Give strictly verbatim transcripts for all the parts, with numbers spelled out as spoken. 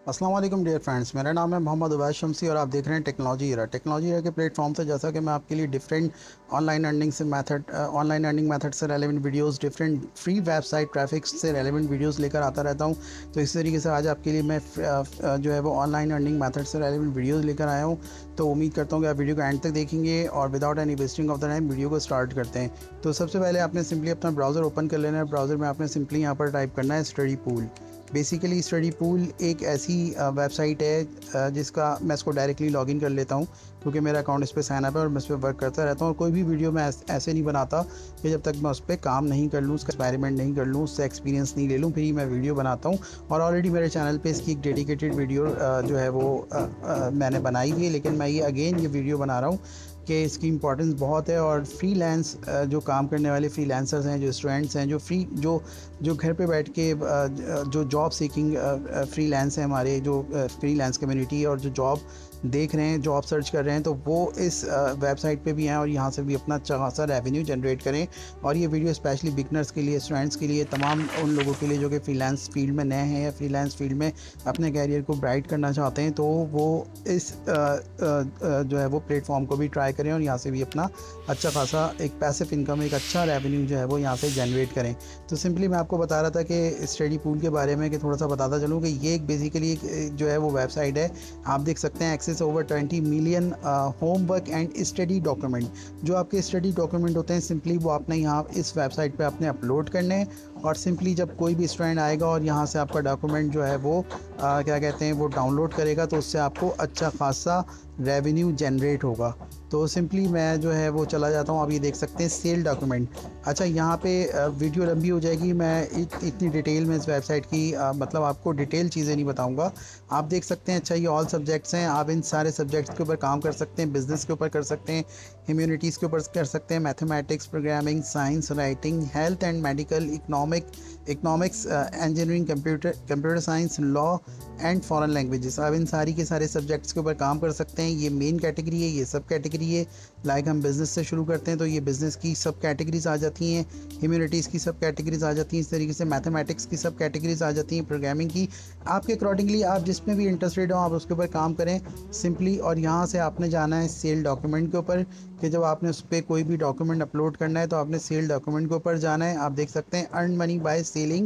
अस्सलाम वालेकुम dear friends, मेरा नाम है मोहम्मद उवैस शमसी और आप देख रहे हैं टेक्नोलॉजी एरा। टेक्नोलॉजी एरा के प्लेटफॉर्म से जैसा कि मैं आपके लिए डिफरेंट ऑनलाइन अर्निंग से मेथड ऑनलाइन अर्निंग मेथड से relevant videos, different free website traffic से रेलेवेंट वीडियोस लेकर आता रहता हूं। तो इस तरीके से आज आपके लिए मैं जो है वो ऑनलाइन अर्निंग मेथड से रेलेवेंट वीडियोज़ लेकर आया हूँ। तो उम्मीद करता हूँ कि आप वीडियो को एंड तक देखेंगे और without any wasting of the time video को स्टार्ट करते हैं। तो सबसे पहले आपने सिंपली अपना ब्राउज़र ओपन कर लेना है। ब्राउज़र में आपने सिंपली यहाँ पर टाइप करना है study pool. Basically study pool एक ऐसी वेबसाइट है जिसका मैं इसको डायरेक्टली लॉगिन कर लेता हूँ क्योंकि मेरा अकाउंट इस पर साइन अप है और मैं इस पर वर्क करता रहता हूँ। और कोई भी वीडियो मैं ऐसे नहीं बनाता कि जब तक मैं उस पर काम नहीं कर लूँ, उसका एक्सपेरिमेंट नहीं कर लूँ, उससे एक्सपीरियंस नहीं ले लूँ, फिर ही मैं वीडियो बनाता हूँ। और ऑलरेडी मेरे चैनल पे इसकी एक डेडिकेटेड वीडियो जो है वो आ, आ, मैंने बनाई हुई है, लेकिन मैं ये अगेन ये वीडियो बना रहा हूँ कि इसकी इंपॉर्टेंस बहुत है। और फ्रीलांस जो काम करने वाले फ्रीलांसर्स हैं, जो स्टूडेंट्स हैं, जो फ्री जो जो घर पे बैठ के जो जॉब सीकिंग फ्रीलांस हैं, हमारे जो फ्रीलांस कम्युनिटी है और जो जॉब देख रहे हैं, जॉब सर्च कर रहे हैं, तो वो इस वेबसाइट पे भी हैं और यहाँ से भी अपना अच्छा खासा रेवेन्यू जनरेट करें। और ये वीडियो स्पेशली बिगनर्स के लिए, स्टूडेंट्स के लिए, तमाम उन लोगों के लिए जो कि फ्रीलांस फील्ड में नए हैं या फ्रीलांस फील्ड में अपने कैरियर को ब्राइट करना चाहते हैं, तो वो इस आ, आ, आ, जो है वो प्लेटफॉर्म को भी ट्राई करें और यहाँ से भी अपना अच्छा खासा एक पैसिव इनकम, एक अच्छा रेवेन्यू जो है वो यहाँ से जनरेट करें। तो सिंपली मैं आपको बता रहा था कि स्टडी पूल के बारे में कि थोड़ा सा बताता चलूँ कि ये एक बेसिकली एक जो है वो वेबसाइट है। आप देख सकते हैं access over twenty million homework and study document. जो आपके स्टडी डॉक्यूमेंट होते हैं सिंपली वो आपने यहाँ इस वेबसाइट पे आपने अपलोड करने हैं और सिंपली जब कोई भी स्टूडेंट आएगा और यहाँ से आपका डॉक्यूमेंट जो है वो आ, क्या कहते हैं वो डाउनलोड करेगा, तो उससे आपको अच्छा खासा रेवेन्यू जनरेट होगा। तो सिंपली मैं जो है वो चला जाता हूँ। आप ये देख सकते हैं सेल डॉक्यूमेंट। अच्छा, यहाँ पे वीडियो लंबी हो जाएगी, मैं इत, इतनी डिटेल में इस वेबसाइट की आ, मतलब आपको डिटेल चीज़ें नहीं बताऊँगा। आप देख सकते हैं। अच्छा, ये ऑल सब्जेक्ट्स हैं, आप इन सारे सब्जेक्ट्स के ऊपर काम कर सकते हैं। बिज़नेस के ऊपर कर सकते हैं, ह्यूमैनिटीज़ के ऊपर कर सकते हैं, mathematics, programming, science, writing, health and medical, economic economics, engineering, computer computer science, law and foreign languages. आप इन सारी के सारे सब्जेक्ट्स के ऊपर काम कर सकते हैं। ये मेन कैटेगरी है, ये सब कैटेगरी है। लाइक हम बिज़नेस से शुरू करते हैं तो ये बिज़नेस की सब कैटेगरीज आ जाती हैं, ह्यूमैनिटीज़ की सब कैटेगरीज आ जाती हैं, इस तरीके से मैथमेटिक्स की सब कैटेगरीज आ जाती हैं, प्रोग्रामिंग की। आपके अकॉर्डिंगली आप जिसमें भी इंटरेस्टेड हो आप उसके ऊपर काम करें सिंपली। और यहाँ से आपने जाना है सेल डॉक्यूमेंट के ऊपर कि जब आपने उस पर कोई भी डॉक्यूमेंट अपलोड करना है तो आपने सेल डॉक्यूमेंट के ऊपर जाना है। आप देख सकते हैं earn money by selling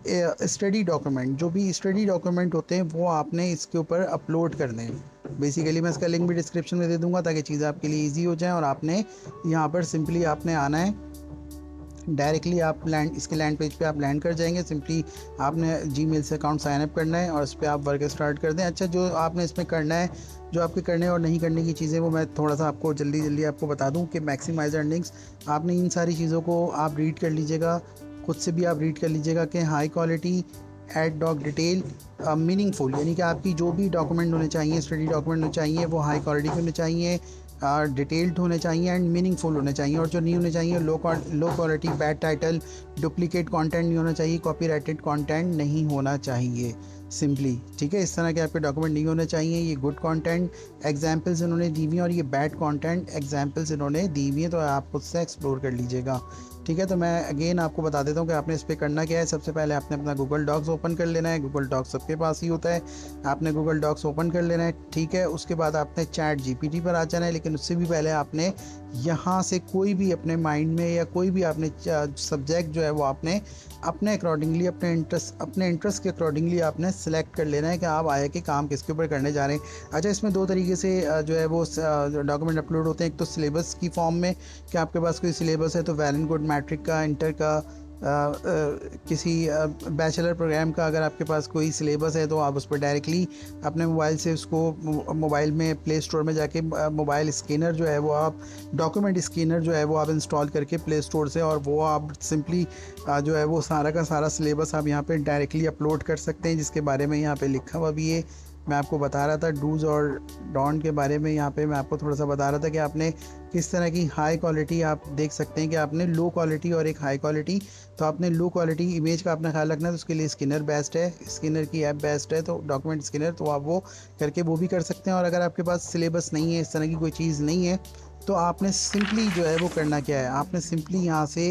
study document. जो भी स्टडी डॉक्यूमेंट होते हैं वो आपने इसके ऊपर अपलोड करने हैं। बेसिकली मैं इसका लिंक भी डिस्क्रिप्शन में दे दूंगा ताकि चीज़ें आपके लिए इजी हो जाएं। और आपने यहाँ पर सिंपली आपने आना है, डायरेक्टली आप लैंड इसके लैंड पेज पे आप लैंड कर जाएंगे। सिंपली आपने जीमेल से अकाउंट साइन अप करना है और इस पर आप वर्क स्टार्ट कर दें। अच्छा, जो आपने इसमें करना है, जो आपके करने और नहीं करने की चीज़ें, वो मैं थोड़ा सा आपको जल्दी जल्दी आपको बता दूं कि मैक्सिमाइज अर्निंग्स। आपने इन सारी चीज़ों को आप रीड कर लीजिएगा, खुद से भी आप रीड कर लीजिएगा कि high quality ad doc detail meaningful, यानी कि आपकी जो भी डॉक्यूमेंट होने चाहिए, स्टडी डॉक्यूमेंट होने चाहिए, वो हाई क्वालिटी के होने चाहिए, डिटेल्ड होने चाहिए एंड मीनिंगफुल होने चाहिए। और जो नहीं होने चाहिए, low low quality, bad title, duplicate content नहीं होना चाहिए, कॉपीराइटेड कंटेंट नहीं होना चाहिए सिंपली। ठीक है, इस तरह के आपके डॉक्यूमेंट नहीं होने चाहिए। ये गुड कंटेंट एग्जांपल्स इन्होंने दी हुई हैं और ये बैड कंटेंट एग्जांपल्स इन्होंने दी हुई हैं, तो आप उससे एक्सप्लोर कर लीजिएगा। ठीक है, तो मैं अगेन आपको बता देता हूँ कि आपने इस पर करना क्या है। सबसे पहले आपने अपना गूगल डॉक्स ओपन कर लेना है। गूगल डॉक्स सबके पास ही होता है, आपने गूगल डॉक्स ओपन कर लेना है। ठीक है, उसके बाद आपने चैट जीपीटी पर आ जाना है, लेकिन उससे भी पहले आपने यहाँ से कोई भी अपने माइंड में या कोई भी आपने सब्जेक्ट जो है वो आपने अपने अकॉर्डिंगली, अपने इंटरेस्ट अपने इंटरेस्ट के अकॉर्डिंगली आपने सेलेक्ट कर लेना है कि आप आया कि काम किसके ऊपर करने जा रहे हैं। अच्छा, इसमें दो तरीके से जो है वो डॉक्यूमेंट अपलोड होते हैं। एक तो सिलेबस की फॉर्म में कि आपके पास कोई सिलेबस है, तो वेल एंड गुड, मैट्रिक का, इंटर का, आ, आ, किसी बैचलर प्रोग्राम का अगर आपके पास कोई सिलेबस है तो आप उस पर डायरेक्टली अपने मोबाइल से उसको मोबाइल में प्ले स्टोर में जाके मोबाइल स्कैनर जो है वो आप डॉक्यूमेंट स्कैनर जो है वो आप इंस्टॉल करके प्ले स्टोर से, और वो आप सिंपली जो है वो सारा का सारा सिलेबस आप यहाँ पे डायरेक्टली अपलोड कर सकते हैं, जिसके बारे में यहाँ पे लिखा हुआ भी है। मैं आपको बता रहा था डूज़ और डॉन्ट के बारे में। यहाँ पे मैं आपको थोड़ा सा बता रहा था कि आपने किस तरह की हाई क्वालिटी, आप देख सकते हैं कि आपने लो क्वालिटी और एक हाई क्वालिटी, तो आपने लो क्वालिटी इमेज का अपना ख्याल रखना है, तो उसके लिए स्किनर बेस्ट है, स्किनर की ऐप बेस्ट है, तो डॉक्यूमेंट स्किनर, तो आप वो करके वो भी कर सकते हैं। और अगर आपके पास सिलेबस नहीं है, इस तरह की कोई चीज़ नहीं है, तो आपने सिंपली जो है वो करना क्या है, आपने सिंपली यहाँ से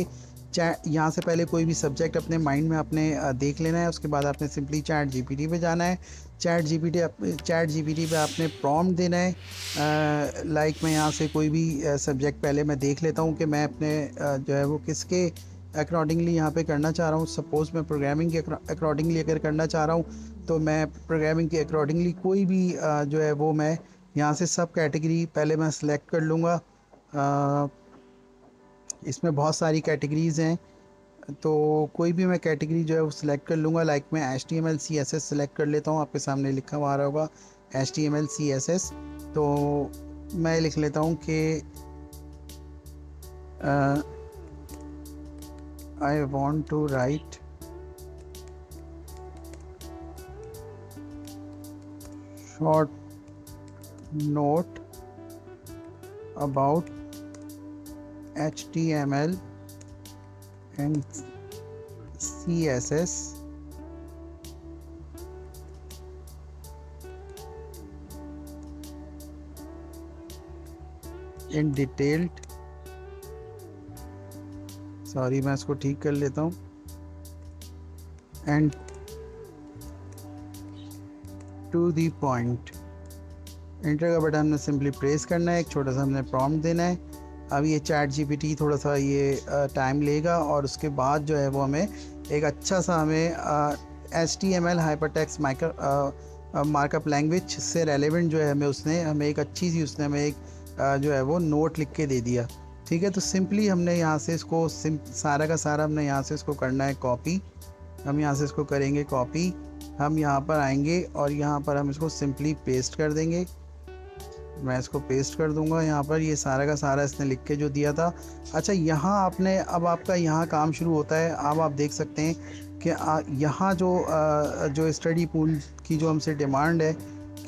चैट यहाँ से पहले कोई भी सब्जेक्ट अपने माइंड में आपने अ, देख लेना है। उसके बाद आपने सिंपली चैट जीपीटी पे जाना है। चैट जीपीटी चैट जीपीटी पे आपने प्रॉम्प्ट देना है। लाइक मैं यहाँ से कोई भी सब्जेक्ट पहले मैं देख लेता हूँ कि मैं अपने अ, जो है वो किसके अकॉर्डिंगली यहाँ पे करना चाह रहा हूँ। सपोज़ मैं प्रोग्रामिंग के अकॉर्डिंगली अगर करना चाह रहा हूँ तो मैं प्रोग्रामिंग के अकॉर्डिंगली कोई भी अ, जो है वो मैं यहाँ से सब कैटेगरी पहले मैं सिलेक्ट कर लूँगा। अ, इसमें बहुत सारी कैटेगरीज़ हैं, तो कोई भी मैं कैटेगरी जो है वो सिलेक्ट कर लूँगा। लाइक मैं H T M L C S S select कर लेता हूँ। आपके सामने लिखा हुआ आ रहा होगा H T M L C S S. तो मैं लिख लेता हूँ कि I want to write short note about H T M L and C S S in detailed, sorry मैं इसको ठीक कर लेता हूँ, and to the point। Enter का बटन हमने सिंपली प्रेस करना है। एक छोटा सा हमने प्रॉम्प्ट देना है। अब ये चैट जीपीटी थोड़ा सा ये टाइम लेगा और उसके बाद जो है वो हमें एक अच्छा सा हमें H T M L hyper text micro markup language से रेलेवेंट जो है हमें उसने हमें एक अच्छी सी उसने हमें एक आ, जो है वो नोट लिख के दे दिया। ठीक है, तो सिंपली हमने यहाँ से इसको सिम सारा का सारा हमने यहाँ से इसको करना है कॉपी। हम यहाँ से इसको करेंगे कॉपी। हम यहाँ पर आएंगे और यहाँ पर हम इसको सिंपली पेस्ट कर देंगे। मैं इसको पेस्ट कर दूंगा यहाँ पर। ये सारा का सारा इसने लिख के जो दिया था। अच्छा, यहाँ आपने अब आपका यहाँ काम शुरू होता है। अब आप देख सकते हैं कि यहाँ जो आ, जो स्टडी पूल की जो हमसे डिमांड है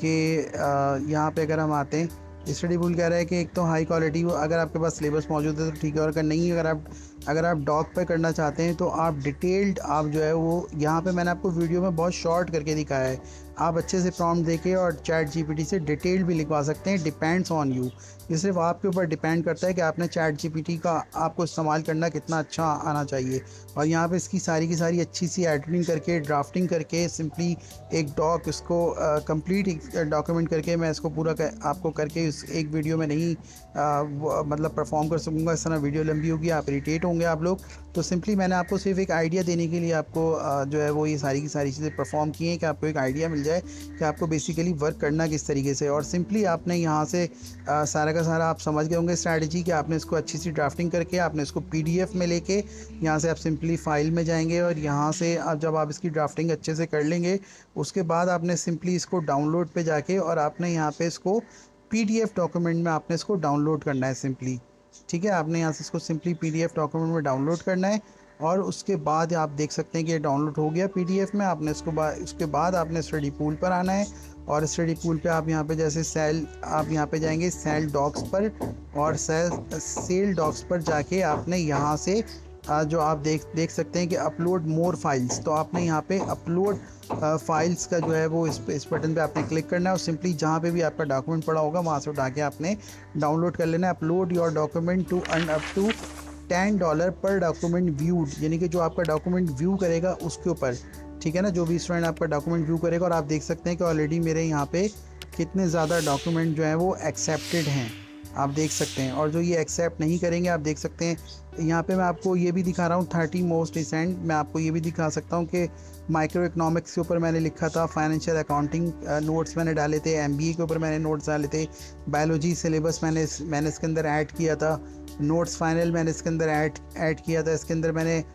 कि यहाँ पे अगर हम आते हैं, स्टडी पूल कह रहा है कि एक तो हाई क्वालिटी अगर आपके पास सिलेबस मौजूद है तो ठीक है, और अगर नहीं अगर आप अगर आप डॉक पे करना चाहते हैं तो आप डिटेल्ड आप जो है वो यहाँ पे मैंने आपको वीडियो में बहुत शॉर्ट करके दिखाया है। आप अच्छे से प्रॉम्प्ट देके और चैट जीपीटी से डिटेल्ड भी लिखवा सकते हैं। डिपेंड्स ऑन यू, ये सिर्फ आपके ऊपर डिपेंड करता है कि आपने चैट जीपीटी का आपको इस्तेमाल करना कितना अच्छा आना चाहिए। और यहाँ पे इसकी सारी की सारी अच्छी सी एडिटिंग करके ड्राफ्टिंग करके सिंपली एक डॉक इसको कंप्लीट डॉक्यूमेंट करके मैं इसको पूरा कर, आपको करके इस एक वीडियो में नहीं आ, मतलब परफॉर्म कर सकूँगा। इस तरह वीडियो लंबी होगी, आप इरिटेट होंगे आप लोग। तो सिंपली मैंने आपको सिर्फ एक आइडिया देने के लिए आपको आ, जो है वो ये सारी की सारी चीज़ें परफॉर्म की हैं कि आपको एक आइडिया मिल जाए कि आपको बेसिकली वर्क करना किस तरीके से। और सिंपली आपने यहाँ से आ, सारा का सारा आप समझ गए होंगे स्ट्रैटेजी कि आपने इसको अच्छी सी ड्राफ्टिंग करके आपने इसको पीडीएफ में लेके यहाँ से आप सिंपली फाइल में जाएंगे और यहाँ से आप जब आप इसकी ड्राफ्टिंग अच्छे से कर लेंगे उसके बाद आपने सिंपली इसको डाउनलोड पे जाके और आपने यहाँ पे इसको पीडीएफ डॉक्यूमेंट में आपने इसको डाउनलोड करना है सिंपली। ठीक है, आपने यहाँ से इसको सिंपली पीडीएफ डॉक्यूमेंट में डाउनलोड करना है और उसके बाद आप देख सकते हैं कि ये डाउनलोड हो गया पीडीएफ में। आपने इसको बाद उसके बाद आपने स्टडी पूल पर आना है और स्टडी पूल पे आप यहाँ पे जैसे सेल आप यहाँ पे जाएंगे सेल डॉक्स पर और सेल सेल डॉक्स पर जाके आपने यहाँ से जो आप देख देख सकते हैं कि अपलोड मोर फाइल्स, तो आपने यहाँ पे अपलोड फाइल्स का जो है वो इस इस बटन पे आपने क्लिक करना है और सिंपली जहाँ पे भी आपका डॉक्यूमेंट पड़ा होगा वहाँ से उठा के आपने डाउनलोड कर लेना है। Upload your document to earn up to ten dollar per document viewed, यानी कि जो आपका डॉक्यूमेंट व्यू करेगा उसके ऊपर। ठीक है ना, जो भी स्टूडेंट आपका डॉक्यूमेंट व्यू करेगा। और आप देख सकते हैं कि ऑलरेडी मेरे यहाँ पे कितने ज़्यादा डॉक्यूमेंट जो हैं वो एक्सेप्टेड हैं, आप देख सकते हैं। और जो ये एक्सेप्ट नहीं करेंगे आप देख सकते हैं यहाँ पे मैं आपको ये भी दिखा रहा हूँ थर्टी मोस्ट रिसेंट। मैं आपको ये भी दिखा सकता हूँ कि माइक्रो इकोनॉमिक्स के ऊपर मैंने लिखा था, फाइनेंशियल अकाउंटिंग नोट्स मैंने डाले थे, एमबीए के ऊपर मैंने नोट्स डाले थे, बायोलॉजी सिलेबस मैंने मैंने इसके अंदर ऐड किया था, नोट्स फाइनल मैंने इसके अंदर ऐड ऐड किया था। इसके अंदर मैंने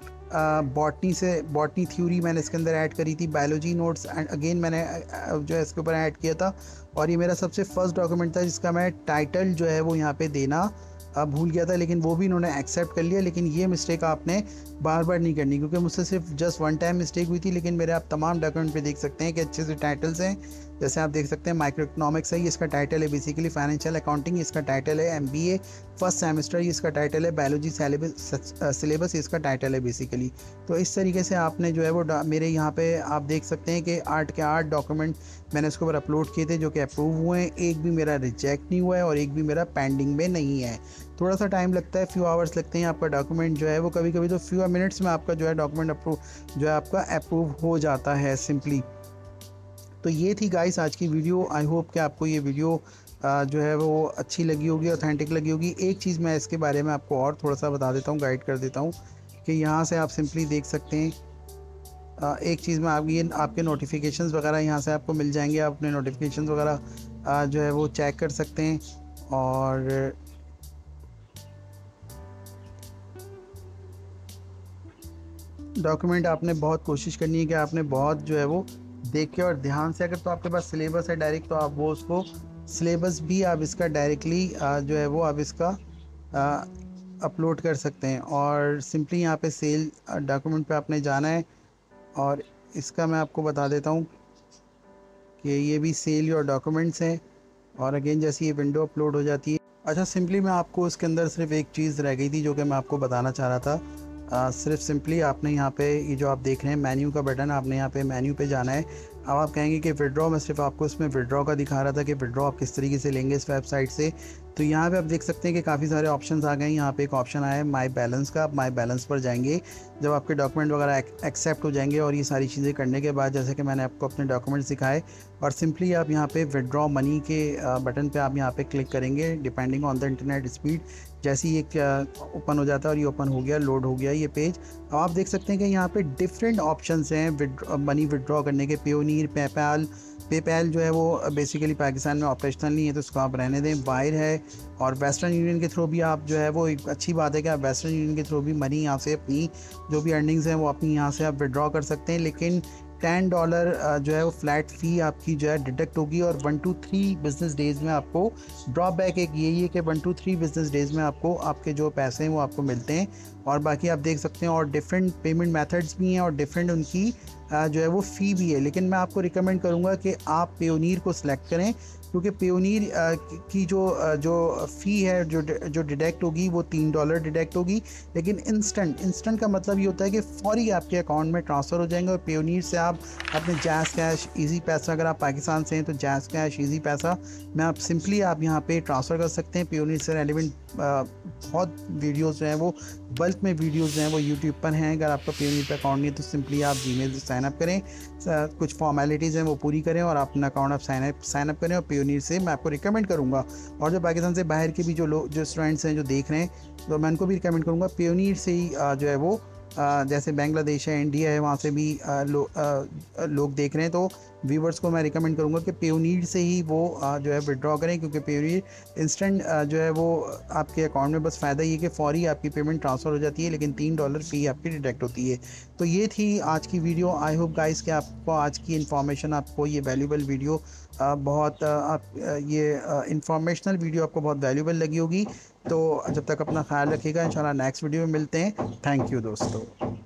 बॉटनी से बॉटनी थ्योरी मैंने इसके अंदर ऐड करी थी, बायोलॉजी नोट्स एंड अगेन मैंने जो है इसके ऊपर ऐड किया था। और ये मेरा सबसे फर्स्ट डॉक्यूमेंट था जिसका मैं टाइटल जो है वो यहाँ पे देना भूल गया था, लेकिन वो भी इन्होंने एक्सेप्ट कर लिया। लेकिन ये मिस्टेक आपने बार बार नहीं करनी क्योंकि मुझसे सिर्फ जस्ट वन टाइम मिस्टेक हुई थी, लेकिन मेरे आप तमाम डॉक्यूमेंट पे देख सकते हैं कि अच्छे से टाइटल्स हैं, जैसे आप देख सकते हैं माइक्रो इकोनॉमिक्स है, ये इसका टाइटल है बेसिकली, फाइनेंशियल अकाउंटिंग इसका टाइटल है, एमबीए फर्स्ट सेमेस्टर ये इसका टाइटल है, बायोलॉजी सिलेबस इसका टाइटल है बेसिकली। तो इस तरीके से आपने जो है वो मेरे यहाँ पे आप देख सकते हैं कि आठ के आठ डॉक्यूमेंट मैंने उसके ऊपर अपलोड किए थे जो कि अप्रूव हुए हैं, एक भी मेरा रिजेक्ट नहीं हुआ है और एक भी मेरा पेंडिंग में नहीं है। थोड़ा सा टाइम लगता है, फ्यू आवर्स लगते हैं, आपका डॉक्यूमेंट जो है वो कभी कभी तो फ्यू मिनट्स में आपका जो है डॉक्यूमेंट अप्रूव जो है आपका अप्रूव हो जाता है सिंपली। तो ये थी गाइस आज की वीडियो। आई होप कि आपको ये वीडियो जो है वो अच्छी लगी होगी, ऑथेंटिक लगी होगी। एक चीज़ मैं इसके बारे में आपको और थोड़ा सा बता देता हूँ, गाइड कर देता हूँ कि यहाँ से आप सिंपली देख सकते हैं, एक चीज़ में आप ये आपके नोटिफिकेशंस वगैरह यहाँ से आपको मिल जाएंगे, आप अपने नोटिफिकेशंस वगैरह जो है वो चेक कर सकते हैं। और डॉक्यूमेंट आपने बहुत कोशिश करनी है कि आपने बहुत जो है वो देख के और ध्यान से, अगर तो आपके पास सिलेबस है डायरेक्ट तो आप वो उसको सिलेबस भी आप इसका डायरेक्टली जो है वो आप इसका अपलोड कर सकते हैं। और सिंपली यहाँ पे सेल डॉक्यूमेंट पे आपने जाना है और इसका मैं आपको बता देता हूँ कि ये भी सेल योर डॉक्यूमेंट्स हैं। और अगेन जैसे ये विंडो अपलोड हो जाती है, अच्छा सिंपली मैं आपको इसके अंदर सिर्फ एक चीज़ रह गई थी जो कि मैं आपको बताना चाह रहा था। आ, सिर्फ सिंपली आपने यहाँ पे ये जो आप देख रहे हैं मेन्यू का बटन, आपने यहाँ पे मेन्यू पे जाना है। अब आप कहेंगे कि विड्रॉ, मैं सिर्फ आपको इसमें विड्रॉ का दिखा रहा था कि विड्रॉ आप किस तरीके से लेंगे इस वेबसाइट से। तो यहाँ पे आप देख सकते हैं कि काफ़ी सारे ऑप्शंस आ गए हैं। यहाँ पे एक ऑप्शन आया है माई बैलेंस का, आप माई बैलेंस पर जाएंगे। जब आपके डॉक्यूमेंट वगैरह एक्सेप्ट हो जाएंगे और ये सारी चीज़ें करने के बाद, जैसे कि मैंने आपको अपने डॉक्यूमेंट्स दिखाए, और सिंपली आप यहाँ पे विड्रॉ मनी के बटन पे आप यहाँ पे क्लिक करेंगे depending on the internet speed. जैसे ही ये ओपन हो जाता है और ये ओपन हो गया, लोड हो गया ये पेज। अब आप देख सकते हैं कि यहाँ पे डिफरेंट ऑप्शंस हैं विड्रॉ मनी विड्रॉ करने के। पेयोनीर, पेपैल, पेपैल जो है वो बेसिकली पाकिस्तान में ऑपरेशनल नहीं है तो उसको आप रहने दें। वायर है और वेस्टर्न यूनियन के थ्रू भी आप जो है वो एक अच्छी बात है कि आप वेस्टर्न यूनियन के थ्रू भी मनी यहाँ से अपनी जो भी अर्निंग्स हैं वो अपनी यहाँ से आप विड्रॉ कर सकते हैं। लेकिन टेन डॉलर जो है वो फ्लैट फ़ी आपकी जो है डिडक्ट होगी और one two three business days में आपको ड्रॉप बैक एक यही है कि one two three business days में आपको आपके जो पैसे हैं वो आपको मिलते हैं। और बाकी आप देख सकते हैं और डिफरेंट पेमेंट मेथड्स भी हैं और डिफरेंट उनकी जो है वो फ़ी भी है। लेकिन मैं आपको रिकमेंड करूँगा कि आप पेयोनीर को सिलेक्ट करें, क्योंकि पेयोनीर की जो जो फ़ी है जो जो डिडक्ट होगी वो तीन डॉलर डिडक्ट होगी। लेकिन इंस्टेंट इंस्टेंट का मतलब ये होता है कि फ़ौरी आपके अकाउंट में ट्रांसफ़र हो जाएंगे। और पेयोनीर से आप अपने जैज़ कैश, इजी पैसा, अगर आप पाकिस्तान से हैं तो जैज़ कैश, इजी पैसा में आप सिंपली आप यहाँ पे ट्रांसफ़र कर सकते हैं। पेयोनीर से रेलिवेंट बहुत वीडियोज़ जो हैं वो बल्क में वीडियोज़ जो हैं वो यूट्यूब पर हैं। अगर आपका पेयोनीर पे अकाउंट नहीं है तो सिंपली आप जीमेल से साइन अप करें, कुछ फॉर्मेलिटीज़ हैं वो पूरी करें और अपना अकाउंट आप साइन अप साइन अप करें। और पेयोनीर से मैं आपको रिकमेंड करूँगा, और जो पाकिस्तान से बाहर के भी जो लोग जो स्टूडेंट्स हैं जो देख रहे हैं तो मैं उनको भी रिकमेंड करूँगा पेयोनीर से ही जो है वो जैसे बांग्लादेश है, इंडिया है, वहाँ से भी लो, लोग देख रहे हैं तो व्यूवर्स को मैं रिकमेंड करूँगा कि पेयोनीर से ही वो जो है विड्रॉ करें। क्योंकि पेयोनीर इंस्टेंट जो है वो आपके अकाउंट में बस फ़ायदा ये कि फ़ौरी आपकी पेमेंट ट्रांसफ़र हो जाती है, लेकिन तीन डॉलर फ़ी आपकी डिडक्ट होती है। तो ये थी आज की वीडियो। आई होप गाइस कि आपको आज की इन्फॉर्मेशन, आपको ये वैल्यूबल वीडियो बहुत आप ये इंफॉर्मेशनल वीडियो आपको बहुत वैल्यूबल लगी होगी। तो जब तक अपना ख्याल रखिएगा, इंशाल्लाह नेक्स्ट वीडियो में मिलते हैं। थैंक यू दोस्तों।